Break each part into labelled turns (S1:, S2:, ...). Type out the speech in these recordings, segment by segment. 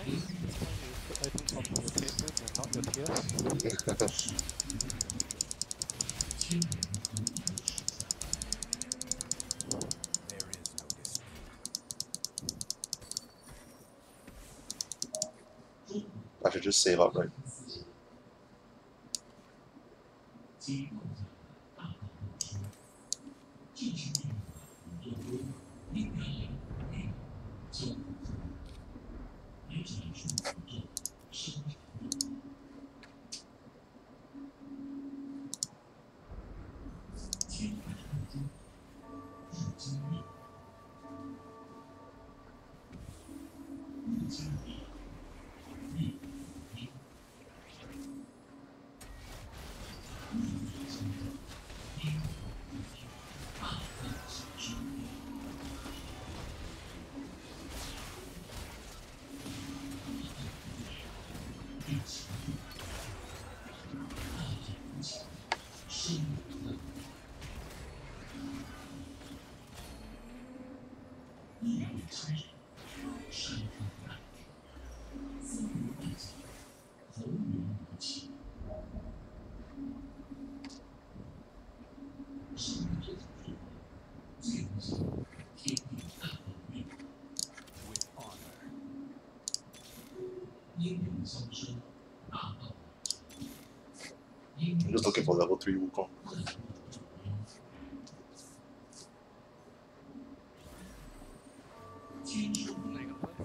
S1: nice. This time you put items on your Caitlyn and not your TS.
S2: I should just save up, right? I'm just looking for level 3 Wukong.
S1: Are you gonna play?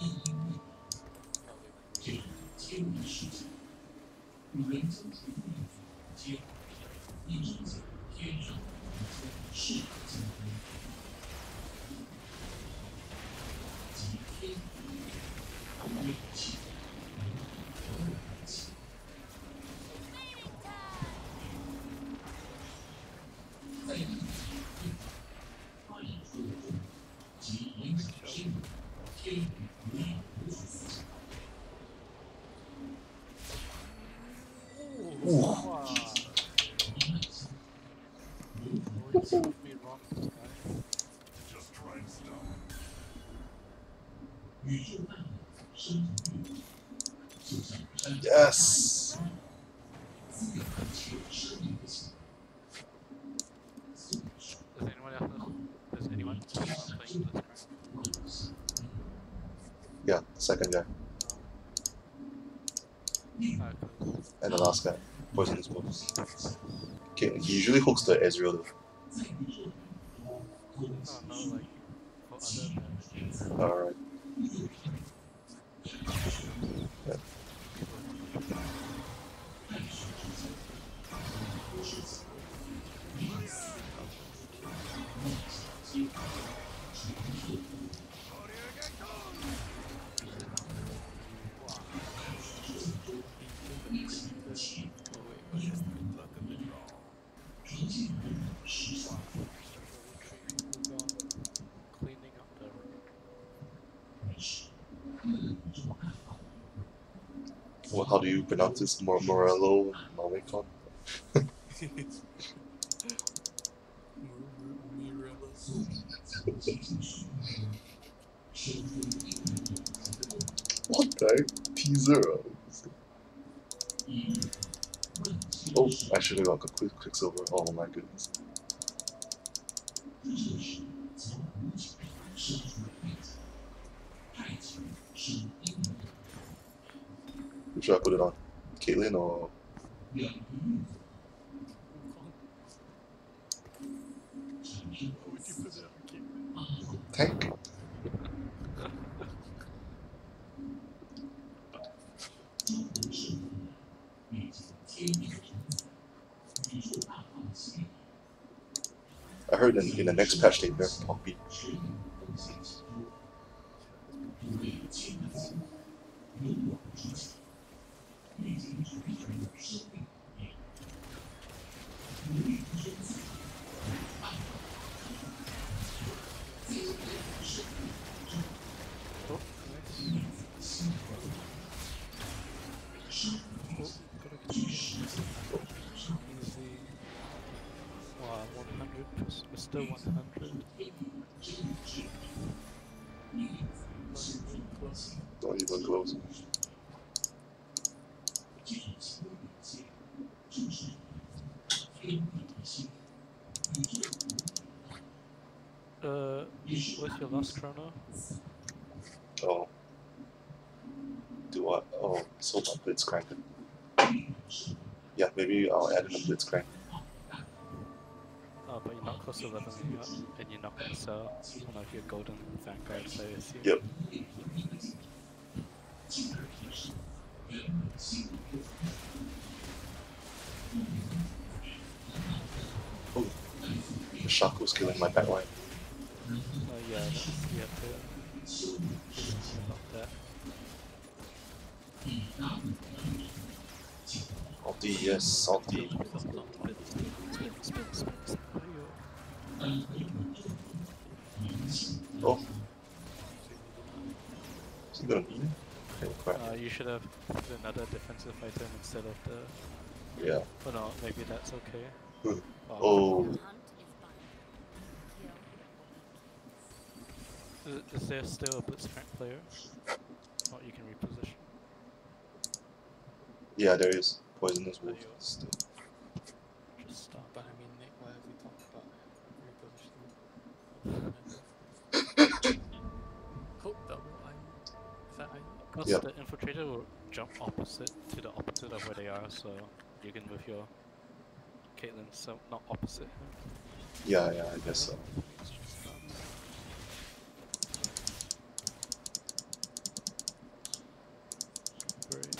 S2: Ooh.
S1: Wow. Always prove me wrong, this guy.
S2: Yes!
S1: Does anyone playing Blitzcrank?
S2: Yeah, the second guy.
S1: Cause
S2: And the last guy. Poisonous moves. Okay, he usually hooks the Ezreal though.
S1: oh no, like for other characters.
S2: Alright. Yeah.
S1: Cleaning up the
S2: Well, how do you pronounce this? Morello Malmicon? What the heck? Teaser. Oh, I should have got a Quicksilver. Oh my goodness. Who should I put it on? Caitlyn or Tank? I heard in the next patch they nerf Poppy.
S1: Oh, nice. Oh, gotta get easy. Wow, 100, Mr. 100.
S2: Not even close.
S1: What's your last chrono?
S2: Oh. Do what? Oh, so about Blitzcrank. Yeah, maybe I'll add in a Blitzcrank.
S1: Oh, but you're not close to leveling up, and you're not gonna sell one of your golden vanguards, I assume.
S2: Yep. Oh, the shark was killing my back line.
S1: Oh yeah, that's, you have to do something about that.
S2: Salty, yes, salty.
S1: Spin.
S2: Oh. Is he gonna be? Okay, crap.
S1: You should have put another defensive item instead of the...
S2: Yeah.
S1: Oh no, maybe that's okay.
S2: Oh.
S1: Is there still a Blitzcrank player? Oh, you can reposition.
S2: Yeah, there is. Poisonous wolf.
S1: you-
S2: Still.
S1: Just stop.
S3: But I mean, Nick, why have we talked about repositioning? Hope double is that
S1: Because
S2: Yep.
S1: the infiltrator will jump opposite of where they are, so you can move your Caitlyn, so not opposite him.
S2: Yeah, I guess so.
S1: It's just, great.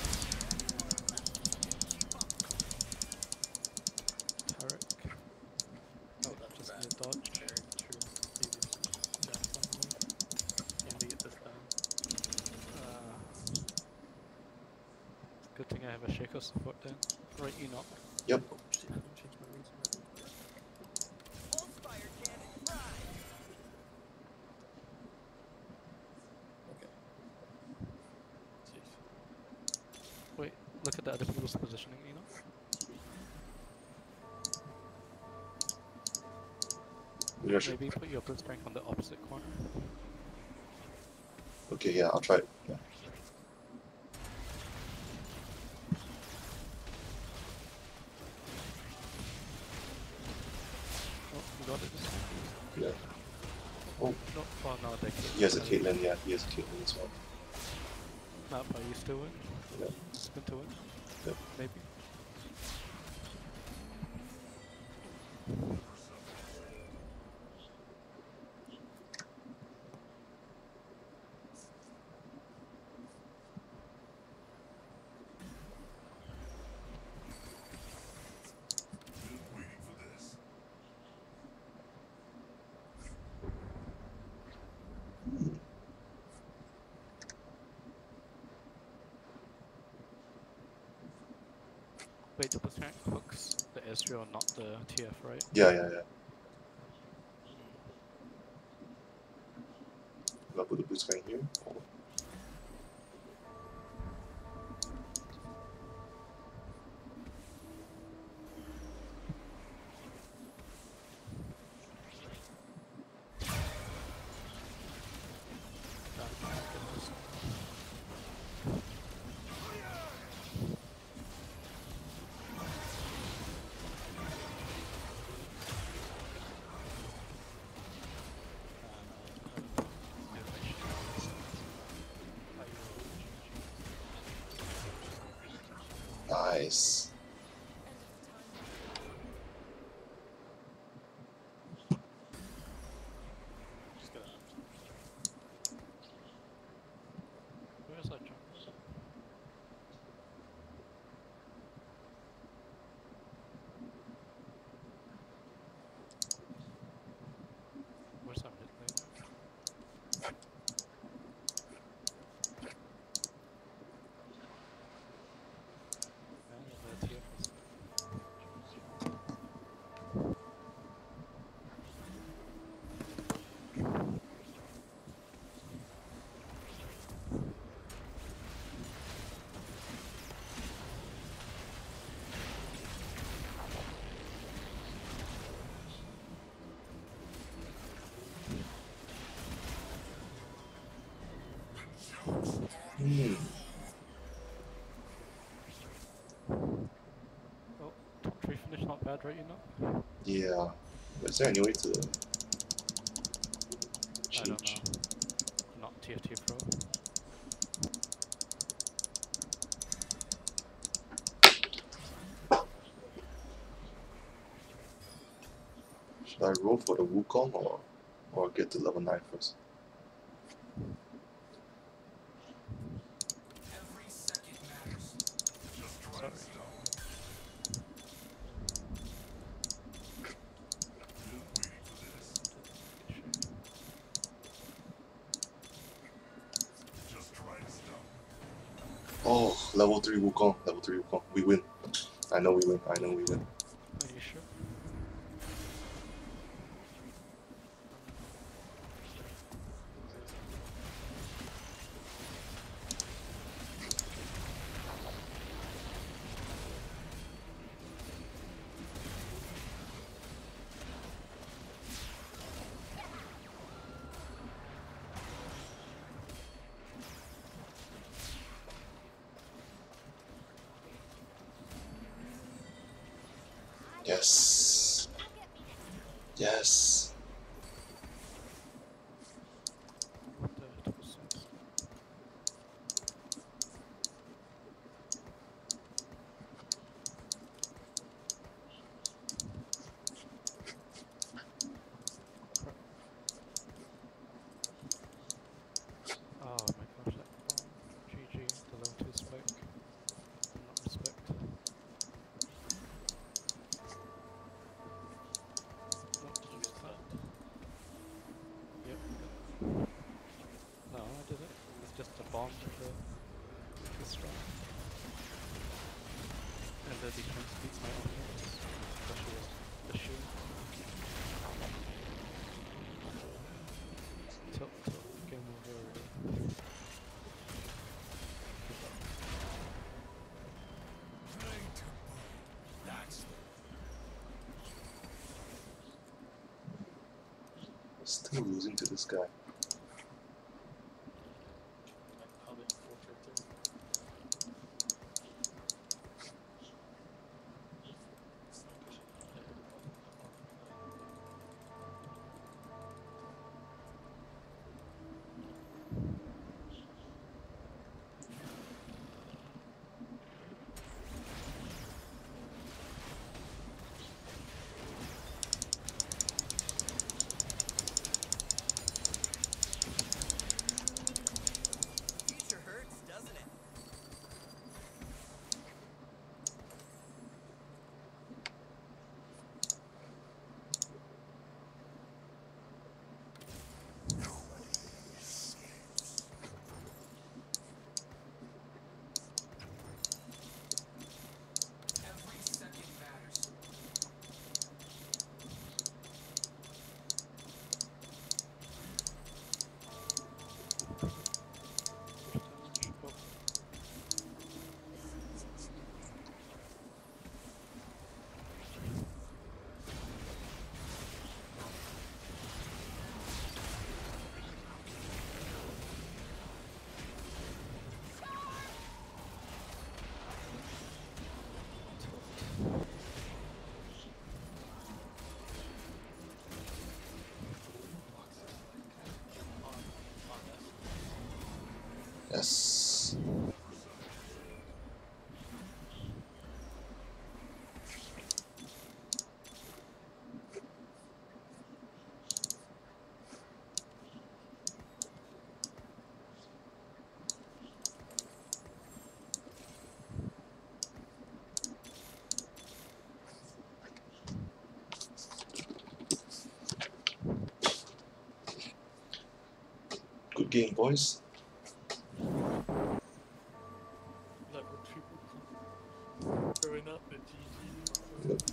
S1: Tarek.
S3: Oh, that's
S1: Just
S3: bad.
S1: need a dodge.
S3: Very true. Easy switch. Jump on me. And to get this done.
S1: Good thing I have a Shaco support then. Right, Enoch.
S2: Yep.
S3: Oh shit, I didn't change my reason. Okay. Jeez.
S1: Wait, look at the other people's positioning, Enoch.
S2: Maybe I should.
S1: Maybe put your Blitzcrank on the opposite corner.
S2: Okay, yeah, I'll try it. Yeah.
S1: Oh, you got it this time.
S2: Yeah. Oh,
S1: No, oh no, they can't.
S2: he has a Caitlyn, yeah, he has a Caitlyn as well.
S1: Not, but you still win.
S2: Yeah.
S1: Spin to win.
S2: Yep.
S1: Maybe. Wait, the Blitzcrank hooks the Ezreal, not the TF, right?
S2: Yeah. I'll put the Blitzcrank here. Oh. Nice.
S3: Just gonna.
S1: Where's that jump? Where's that mid lane? Man, the
S2: Hmm.
S1: Oh, top 3 finish, not bad, right? You know?
S2: Yeah. Is there any way to
S1: I don't
S2: change?
S1: know. I'm not TFT Pro.
S2: Should I roll for the Wukong or get to level 9 first?
S1: Sorry.
S2: Oh, level 3 Wukong. Level 3 Wukong. We win. I know we win. I know we win.
S1: Are you sure?
S2: Yes. Yes.
S1: What the double six? Crap. Oh my gosh, that bomb. GG, the level 2 spike. Not respect. Nope, you stunned. Yep, good. No, I did it. It's just a bomb with the strike. And the defense beats my offense. Especially with the shield. Tilt, tilt. Game over already. Give up.
S2: Still losing to this guy.
S4: Future hurts, doesn't it? Every second matters.
S1: Damage. Oh.
S2: Yes. Good game, boys.
S3: Like when people come throwing up at GG.
S2: Yep.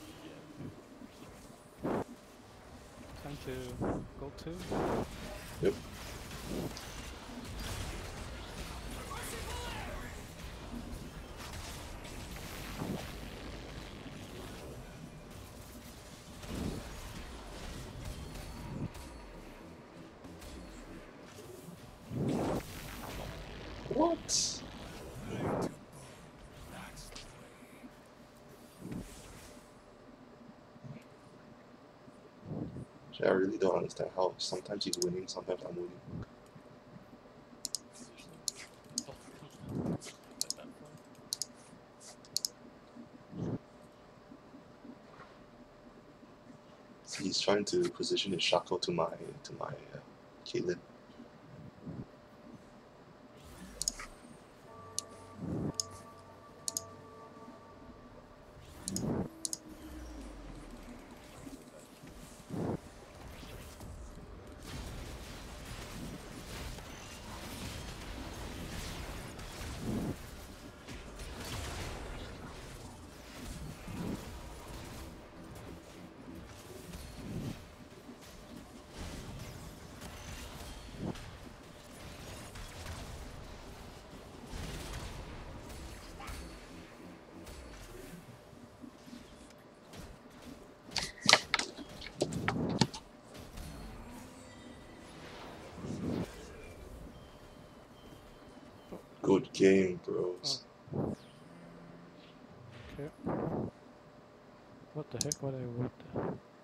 S3: Yeah.
S1: Time to go to.
S2: Yep. What? Actually, I really don't understand how sometimes he's winning, sometimes I'm winning.
S3: It's usually often like that for.
S2: So he's trying to position his Shaco to my Caitlyn. Good game, bros.
S1: Okay. What the heck? What?